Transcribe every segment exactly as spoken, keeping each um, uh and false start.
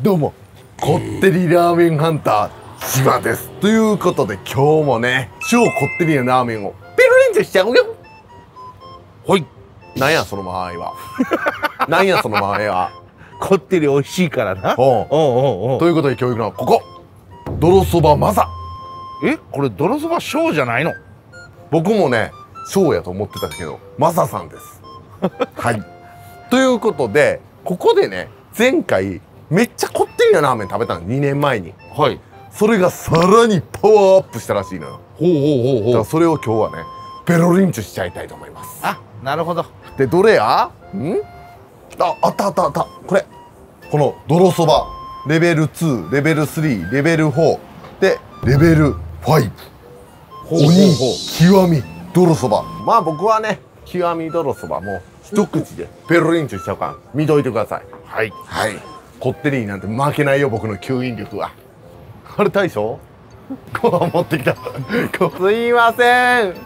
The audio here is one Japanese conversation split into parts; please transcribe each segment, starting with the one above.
どうもこってりラーメンハンター島です。ということで今日もね超こってりなラーメンをペロリンチョしちゃうよ。ほい。なんやその間合いは。なんやその間合いは。 こってり美味しいからな。 おうおうおう。ということで今日行くのはここ泥そばマサ。 え、これ泥そばショーじゃないの？ 僕もねショーやと思ってたけどマサさんです。はい。ということでここでね前回めっちゃこってりなラーメン食べたのにねんまえに。 はい。 それがさらにパワーアップしたらしいのよ。 ほうほうほうほう。 だからそれを今日はねペロリンチョしちゃいたいと思います。 あ、なるほど。 でどれや？ん？あ、あったあったあった。これこの泥そばレベルに、レベルさん、レベルよんでレベルご。鬼極み泥そば。まあ僕はね極み泥そばも一口でペロリンチョしちゃうから見といてください。 はいはい。こってりになんて負けないよ僕の吸引力は。あれ大将？ご飯持ってきた。すいません。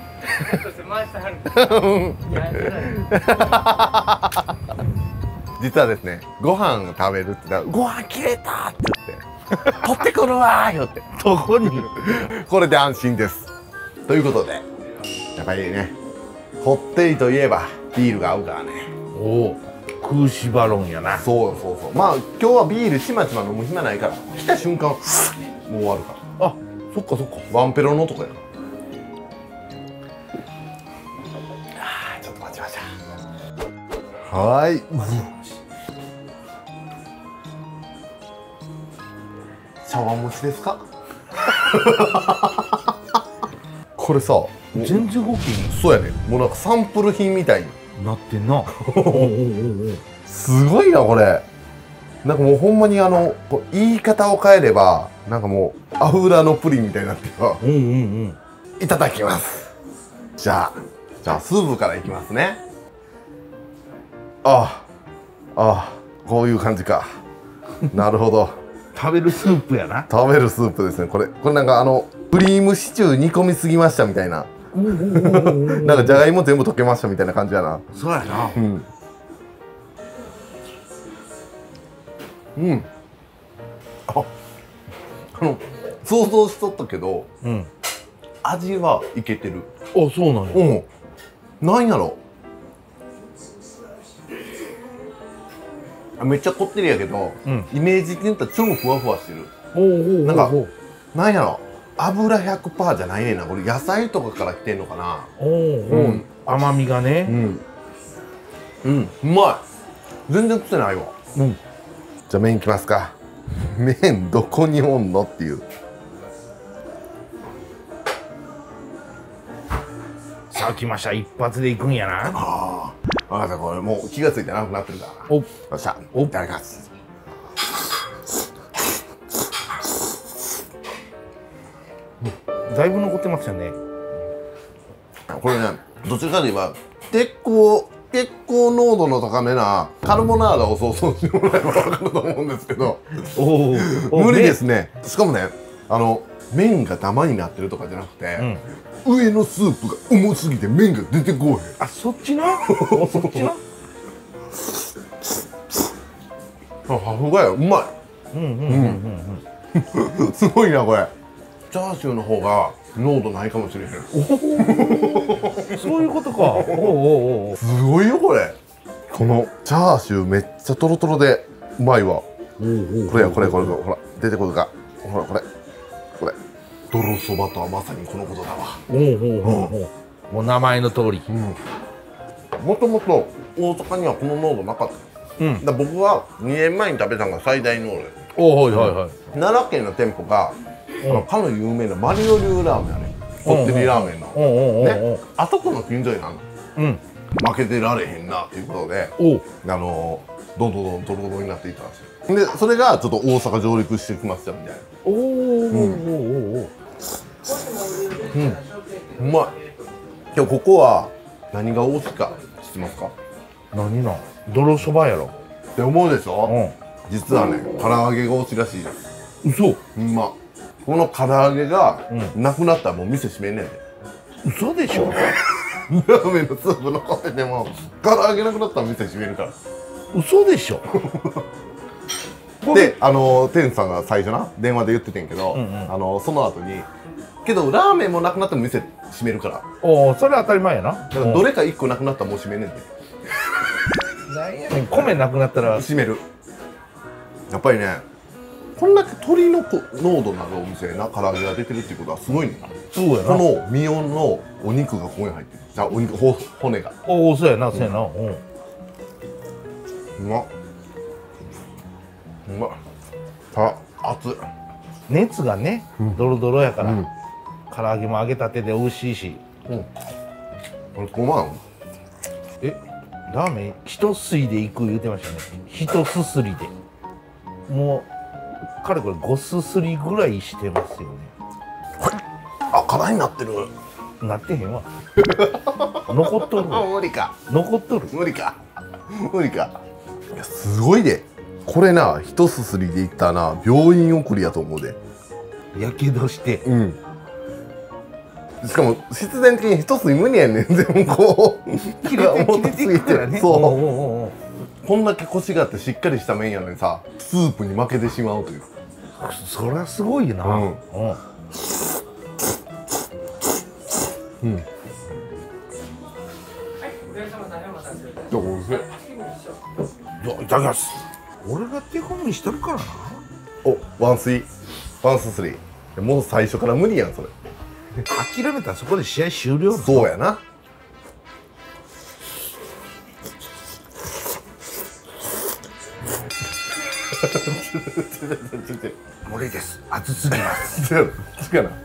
実はですね、ご飯食べるって言ったら「ご飯切れた!」って言って「取ってくるわ!」言ってどこに？ これで安心です。ということでやっぱりねこってりといえばビールが合うからね。 おお、空シバロンやな。 そうそうそう。まあ今日はビールちまちま飲む暇ないから来た瞬間もう終わるから。 あ、そっかそっか。 ワンペロのとこやな。あーちょっと待ちました。はーい。茶碗蒸しですか？これさ全然動きにそうやね。もうなんかサンプル品みたいになってんな。 すごいなこれ。なんかもうほんまにあのこう言い方を変えればなんかもう油のプリンみたいになってるわ。 うんうんうん。 いただきます。じゃあじゃあスープからいきますね。ああああこういう感じか。なるほど。 食べるスープやな。 食べるスープですね。これこれなんかあのクリームシチュー煮込みすぎましたみたいな。なんかじゃがいも全部溶けましたみたいな感じやな。 そうやな。 うん。うん。あ、あの想像しとったけど、 うん。 味はいけてる。 あ、そうなんや。 うん。なんやろ。めっちゃこってりやけど、うん、イメージ的に言ったら超ふわふわしてる。 おうおうおうおう。 なんかなんやろ。油 ひゃくパーセント じゃないねんな。これ野菜とかから来てんのかな。 おうおう、うん、甘みがね。 うん。うん。うまい。全然癖ないわ。うん。じゃあ麺いきますか。麺どこにおんのっていう。 さあ来ました。一発でいくんやな。 ああ。分かった。これもう気がついてなくなってるからな。おっ。よっしゃ。おっ。いただきます。 だいぶ残ってますよね。 これね、どちらかといえば結構結構濃度の高めなカルボナーラを想像してもらえば分かると思うんですけど無理ですね。しかもね、あの麺がダマになってるとかじゃなくて、うん、上のスープが重すぎて麺が出てこうへん。 あ、そっちなそっちなあ、ハフがやうまい。すごいなこれ。チャーシューの方が濃度ないかもしれへん。 そういうことか。おうおうおう。 すごいよこれ。このチャーシューめっちゃトロトロでうまいわ。これやこれこれほら出てこるか。ほらこれこれ泥そばとはまさにこのことだわ。 おうおうおうおう。もう名前の通り。 もともと大阪にはこの濃度なかった。うん。だ僕はにねんまえに食べたのが最大濃度。 おお、はいはいはい。 奈良県の店舗がかの有名なマリオ流ラーメンやね。こってりラーメンのね、あそこの近所になるの。うん、負けてられへんなっていうことで、あのどんどんどんどんドロドロになっていったんですよ。でそれがちょっと大阪上陸してきましたみたいな。おおおおおお。うん、うまい。今日ここは何が大きいか知ってますか？ 何な？泥そばやろ。 って思うでしょ？うん、実はね、唐揚げが大きいらしいです。 嘘？ うん、まこの唐揚げがなくなったらもう店閉めんねんで。 嘘でしょ？ ラーメンのスープ残ってても唐揚げなくなったら店閉めるから。 嘘でしょ？ であの店主さんが最初な電話で言っててんけど、うんうん、あのその後にけどラーメンもなくなっても店閉めるから。 おお、それ当たり前やな。だからどれかいっこなくなったらもう閉めんねんて。 なんやねん、米なくなったら閉める。やっぱりね、こんだけ鶏の濃度のあるお店な唐揚げが出てるっていうことはすごいね。 そうやな。 この身のお肉がここに入ってる。じゃあお肉ほ骨が。 おお、そうやな、そうやな。うん。 うまっ。うまっ。あ、熱い。 熱がね、ドロドロやから、うん、唐揚げも揚げたてで美味しいし。うん。 これうまいの？ え、ラーメン一吸いでいく言ってましたね。一すすりで。もうかれこれごすすりぐらいしてますよね。 あ、辛いになってる。 なってへんわ。残っとる。 無理か。 残っとる。 無理か。無理か。いや、すごいで。これな、一すすりでいったらな、病院送りやと思うで。 やけどして。 うん。しかも必然的に一すり無理やねん。でもこう切れて切れていくからね。 そう。こんだけコシがあってしっかりした麺やのにさ、スープに負けてしまうという。 そりゃすごいな。うん。うん。 うん。どうせ。 いや、いただきます。俺が手本にしてるからな。 お、ワンスリー、ワンススリー。もう最初から無理やんそれ。 諦めたらそこで試合終了。 そうやな。 無理です。熱すぎます。 違う違うな。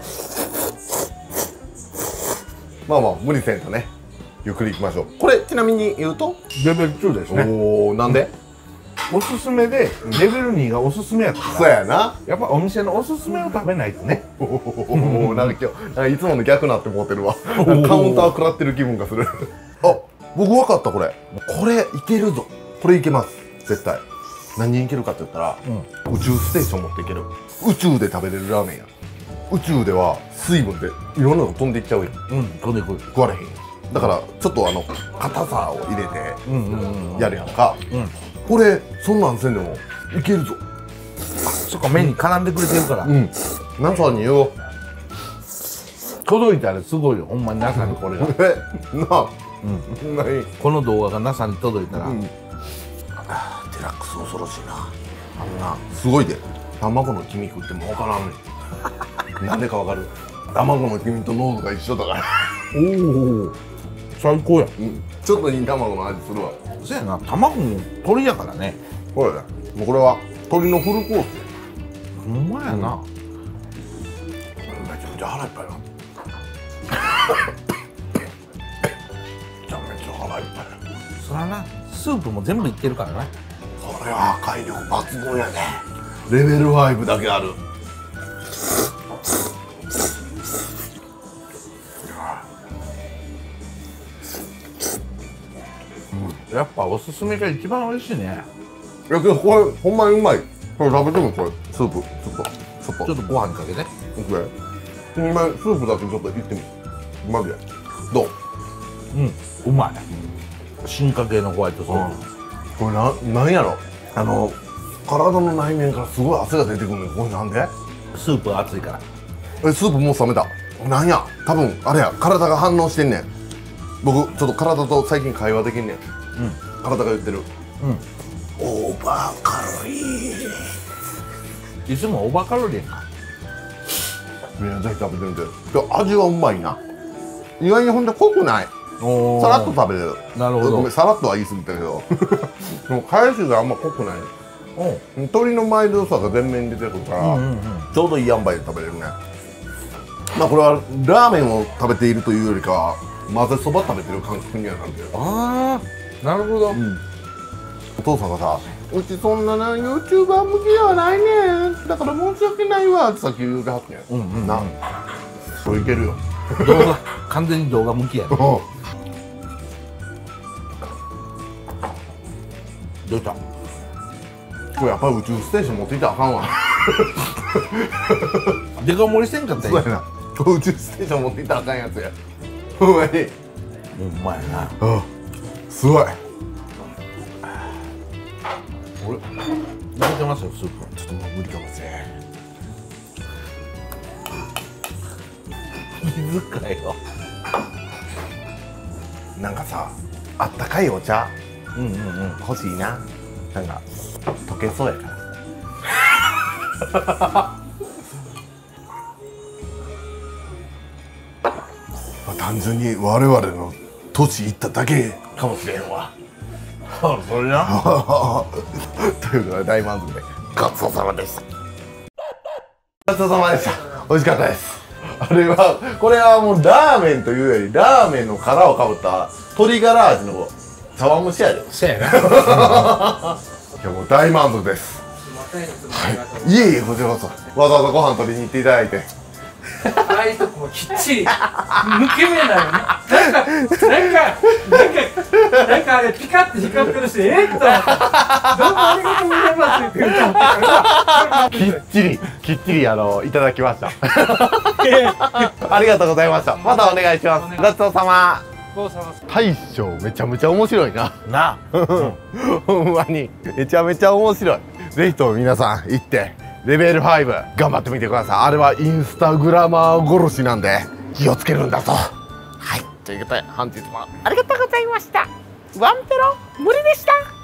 まあまあ無理せんとね。ゆっくり行きましょう。これちなみに言うとレベルツーですね。 おお、なんで？ おすすめでレベルにがおすすめやったから。 そうやな。 やっぱお店のおすすめを食べないとね。 おお、なんか今日いつもの逆なって思ってるわ。カウンター食らってる気分がする。あ、僕分かった。これこれいけるぞ。これいけます絶対。何にいけるかって言ったら、うん、宇宙ステーション持っていける。宇宙で食べれるラーメンや。宇宙では水分でいろんなの飛んでいっちゃうやん。 うん、飛んでいく。 食われへんやん。だからちょっとあの硬さを入れてやるやんか。これそんなんせんでもいけるぞ。 そっか、麺に絡んでくれてるから。うん。 ナさんに言おう。 届いたらすごいよ、ほんまにナサにこれが。 え、なあ。 うん。何？この動画がナサに届いたら。うん、 デラックス恐ろしいな。あんなすごいで。卵の黄身食っても分からんねん。なんでか分かる？卵の黄身と濃度が一緒だから。 おお。最高や。 うん。ちょっといい卵の味するわ。 そうやな、卵も鶏やからね。 そうやね。もうこれは鶏のフルコース。 ほんまやな。うん、 めちゃくちゃ腹いっぱいな。めちゃめちゃ腹いっぱい。 そらな、スープも全部いってるからね。 それは破壊力抜群やね。レベルファイブだけある。 やっぱおすすめが一番美味しいね。 いやけどこれほんまにうまい。これ食べてもこれスープちょっとちょっとちょっとご飯にかけて。 OK。今スープだけちょっといってみ。マジで。どう？ うん、うまい。進化系のホワイトソース。 これな、なんやろ。あの体の内面からすごい汗が出てくるの。これなんで？ スープが熱いから。 え、スープもう冷めた。なんや。多分あれや。体が反応してんねん。僕ちょっと体と最近会話できんねん。うん、体が言ってる。うん。オーバーカロリー。いつもオーバーカロリーやな。 みんなぜひ食べてみて。味はうまいな。意外にほんと濃くない。さらっと食べれる。 なるほど。 ごめん、さらっとは言い過ぎたけど。でも返しがあんま濃くない。鶏のマイルドさが全面に出てくるから、ちょうどいい塩梅で食べれるね。まあこれはラーメンを食べているというよりかは混ぜそば食べてる感覚にはなるけど。 ああ、なるほど。うん、 お父さんがさ、うちそんなな ユーチューバー向きではないねん。だから申し訳ないわってさっき言うてはってん。うんうん。な、それいけるよ。 動画完全に動画向きや。どうした？ これやっぱり宇宙ステーション持っていったらあかんわ。 デカ盛りせんかったやん。そうやな。宇宙ステーション持っていったらあかんやつや。ほんまに。 ほんまやな。 うん。すごい。 入れてますよスープ。 ちょっともう無理かもしれん。 気遣いよ。 なんかさ、あったかいお茶うんうんうん。 欲しいな。なんか溶けそうやから。まあ単純に我々の土地行っただけかもしれんわ。 それな。 ということで大満足でごちそうさまでした。ごちそうさまでした。美味しかったです。あれはこれはもうラーメンというよりラーメンの殻をかぶった鶏ガラ味の茶碗蒸しやで。 そうやな。 いやもう大満足です。はい。いえいえこちらこそわざわざご飯取りに行っていただいて。 ああいうとこもきっちり抜け目なのになんかなんかなんかなんかあれピカッて光ってるしえっと思ってどうもありがとうございますって言ったからきっちりきっちりあのいただきました。ありがとうございました。またお願いします。ごちそうさま。大将めちゃめちゃ面白いな。 な。 ほんまにめちゃめちゃ面白い。ぜひとも皆さん行ってレベルファイブ頑張ってみてください。あれはインスタグラマー殺しなんで気をつけるんだぞ。はい、ということで本日もありがとうございました。ワンペロ無理でした。